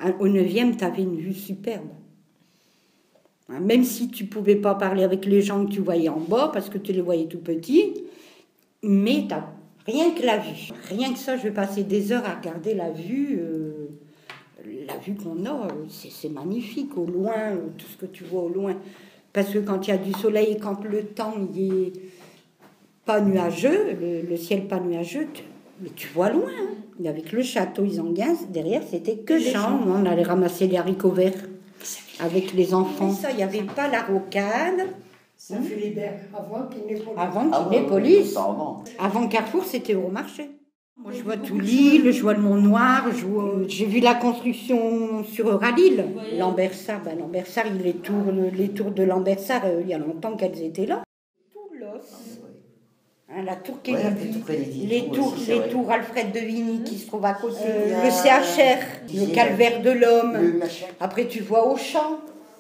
Au 9e, tu avais une vue superbe. Même si tu ne pouvais pas parler avec les gens que tu voyais en bas, parce que tu les voyais tout petits, mais tu as rien que la vue. Rien que ça, je vais passer des heures à regarder la vue qu'on a, c'est magnifique, au loin, tout ce que tu vois au loin. Parce que quand il y a du soleil, quand le temps n'est pas nuageux, le ciel pas nuageux, mais tu vois loin. Hein. Avec le château Isenguen, derrière, c'était que des champs. On allait ramasser les haricots verts avec les enfants. Mais ça, il n'y avait pas la rocade. Ça fait les berges, avant qu'il n'ait police. Avant qu'il n'ait police. Avant Carrefour, c'était au marché. Moi, je vois tout l'île, je vois le Mont Noir, j'ai vu la construction sur Euralille. Lambersart, Lambersart, les tours de Lambersart, il y a longtemps qu'elles étaient là. Tout l'os. Hein, la tour Kennedy, les tours Alfred de Vigny qui se trouvent à côté, le CHR, le calvaire de l'homme. Après, tu vois Auchan,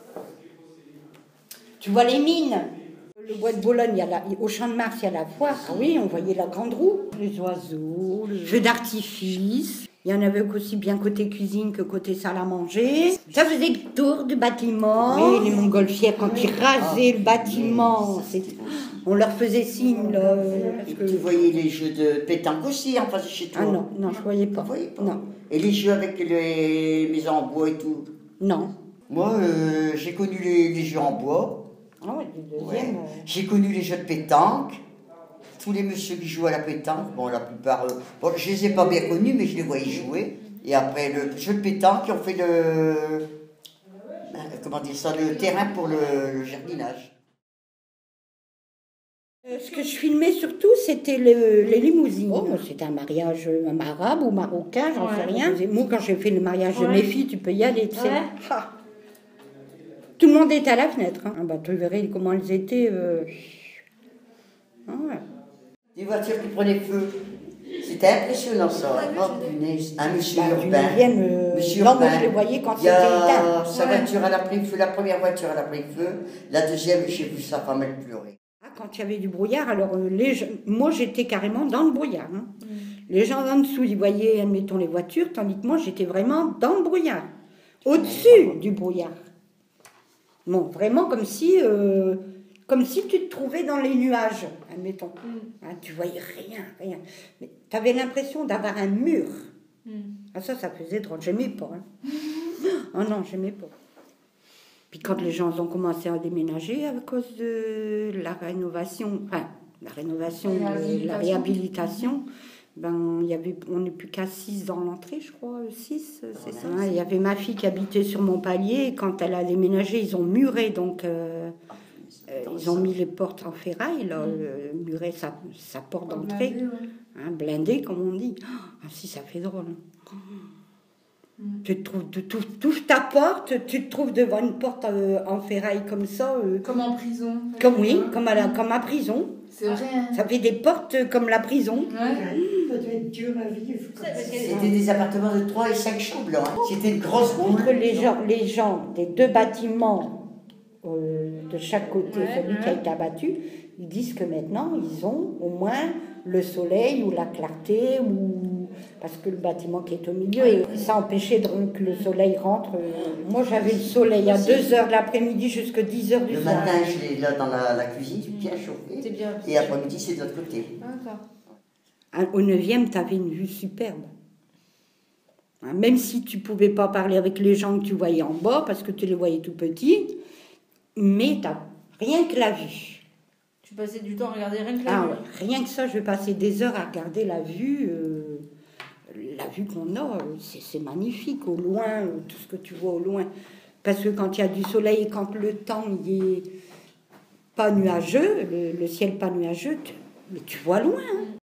tu vois les mines. Le bois de Bologne, au Champ de Mars, il y a la foire. Ah oui, on voyait la grande roue. Les oiseaux, le feu d'artifice. Il y en avait aussi bien côté cuisine que côté salle à manger. Ça faisait le tour du bâtiment. Oui, les montgolfières, quand ils rasaient le bâtiment, on leur faisait signe. Là, parce que... Tu voyais les jeux de pétanque aussi en face de chez toi? Ah non, non, je ne voyais pas. Non. Et les jeux avec les maisons en bois et tout? Non. Moi, j'ai connu les jeux en bois. Ah ouais, du deuxième. Ouais. J'ai connu les jeux de pétanque. Tous les messieurs qui jouent à la pétanque, bon, la plupart, bon, je les ai pas bien connus, mais je les voyais jouer. Et après, le jeu de pétanque, ils ont fait le terrain pour le jardinage. Ce que je filmais surtout, c'était les limousines. Oh, c'était un mariage arabe ou marocain, j'en sais rien. Moi, quand j'ai fait le mariage de mes filles, tu peux y aller, tu sais. Ah. Tout le monde était à la fenêtre. Hein. Ah bah, tu verrais comment elles étaient. Ah ouais. Des voitures qui prenaient feu. C'était impressionnant ça. Oh, punaise. Un monsieur urbain. Monsieur urbain. Moi, je les voyais quand c'était éteint. Sa voiture, elle a pris feu. La première voiture, elle a pris feu. La deuxième, j'ai vu sa femme, elle pleurait. Quand il y avait du brouillard, alors moi, j'étais carrément dans le brouillard. Hein. Les gens en dessous, ils voyaient, admettons, les voitures, tandis que moi, j'étais vraiment dans le brouillard. Au-dessus du brouillard. Bon, vraiment comme si tu te trouvais dans les nuages, admettons. Hein, tu voyais rien. Mais tu avais l'impression d'avoir un mur. Ah, ça faisait drôle. J'aimais pas. Hein. Oh non, j'aimais pas. Puis quand les gens ont commencé à déménager à cause de la rénovation, la réhabilitation, on n'est plus qu'à 6 dans l'entrée, je crois, 6, c'est ça. Il y avait ma fille qui habitait sur Montpellier, et quand elle a déménagé, ils ont muré, donc ils ont mis les portes en ferraille, là, muré sa porte d'entrée, blindé, comme on dit. Ah si, ça fait drôle. Hein. Tu touches ta porte, tu te trouves devant une porte en ferraille comme ça. Comme en prison. Comme à prison. C'est vrai. Ça fait des portes comme la prison. Ça doit être dur à vivre. C'était des appartements de 3 et 5 chambres. Hein. C'était une grosse boule. Les gens des deux bâtiments de chaque côté, celui qui a été abattu, ils disent que maintenant, ils ont au moins le soleil ou la clarté, parce que le bâtiment qui est au milieu, ça empêchait que le soleil rentre. Moi, j'avais le soleil à 2h de l'après-midi jusqu'à 10h du soir. Le matin, je l'ai là dans la cuisine, bien chauffé. Et après-midi, c'est de l'autre côté. Au 9e, tu avais une vue superbe. Même si tu ne pouvais pas parler avec les gens que tu voyais en bas, parce que tu les voyais tout petits, mais tu n'as rien que la vue. Tu passais du temps à regarder rien que la vue. Ouais. Rien que ça, je vais passer des heures à regarder la vue qu'on a, c'est magnifique, au loin, tout ce que tu vois au loin. Parce que quand il y a du soleil, quand le temps n'est pas nuageux, le ciel pas nuageux, mais tu vois loin. Hein.